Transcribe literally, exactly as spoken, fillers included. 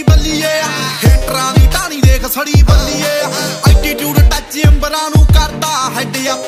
ਸੜੀ ਬੱਲੀਏ ਹੇਟਰਾਂ ਦੀ ਢਾਣੀ ਦੇਖ ਸੜੀ ਬੱਲੀਏ ਐਟੀਟਿਊਡ ਟੱਚ ਅੰਬਰਾਂ ਨੂੰ ਕਰਦਾ ਹੈਡ